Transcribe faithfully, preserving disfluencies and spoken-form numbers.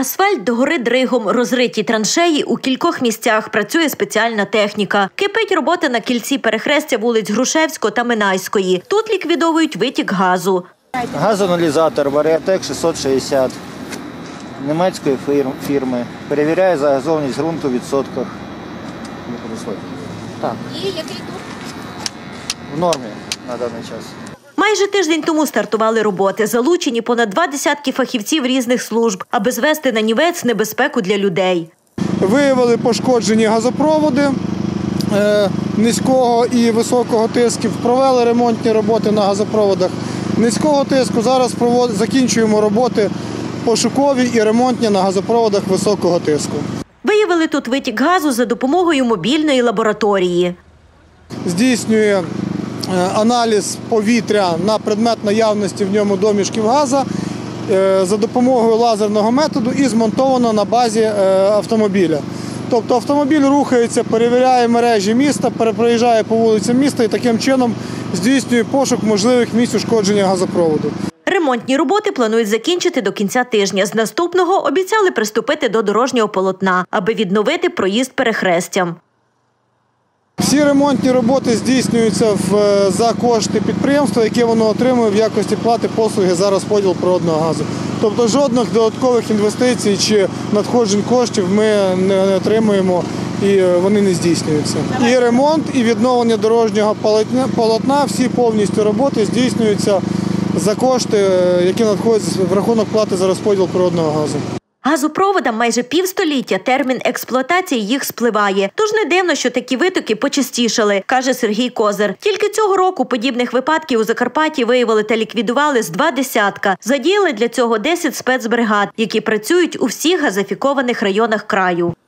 Асфальт догори дригом, розриті траншеї, у кількох місцях працює спеціальна техніка. Кипить робота на кільці перехрестя вулиць Грушевського та Минайської. Тут ліквідовують витік газу. Газоаналізатор Варіатек шістсот шістдесят німецької фірми. Перевіряє загазованість ґрунту в відсотках. Так. І який тут? В нормі на даний час. Майже тиждень тому стартували роботи. Залучені понад два десятки фахівців різних служб, аби звести нанівець небезпеку для людей. Виявили пошкоджені газопроводи е, низького і високого тисків. Провели ремонтні роботи на газопроводах низького тиску. Зараз провод... закінчуємо роботи пошукові і ремонтні на газопроводах високого тиску. Виявили тут витік газу за допомогою мобільної лабораторії. Здійснює аналіз повітря на предмет наявності в ньому домішків газу за допомогою лазерного методу і змонтовано на базі автомобіля. Тобто автомобіль рухається, перевіряє мережі міста, перепроїжджає по вулицям міста і таким чином здійснює пошук можливих місць ушкодження газопроводу. Ремонтні роботи планують закінчити до кінця тижня. З наступного обіцяли приступити до дорожнього полотна, аби відновити проїзд перехрестям. Всі ремонтні роботи здійснюються в, за кошти підприємства, які воно отримує в якості плати послуги за розподіл природного газу. Тобто жодних додаткових інвестицій чи надходжень коштів ми не отримуємо і вони не здійснюються. І ремонт, і відновлення дорожнього полотна, всі повністю роботи здійснюються за кошти, які надходять в рахунок плати за розподіл природного газу. Газопроводам майже півстоліття, термін експлуатації їх спливає. Тож не дивно, що такі витоки почастішали, каже Сергій Козир. Тільки цього року подібних випадків у Закарпатті виявили та ліквідували з два десятка. Задіяли для цього десять спецбригад, які працюють у всіх газифікованих районах краю.